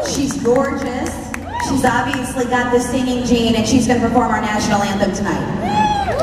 She's gorgeous. She's obviously got the singing gene, and she's going to perform our national anthem tonight.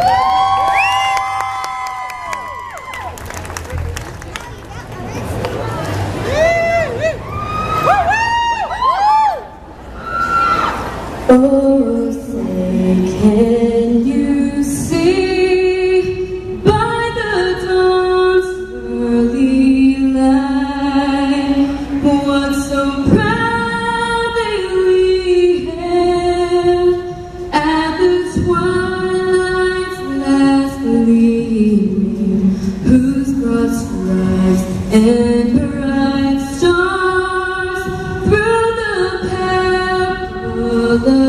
Oh, say, can you see by the dawn's early light what so proudly we hailed at the twilight's last gleaming, whose broad stripes and bright stars through the pale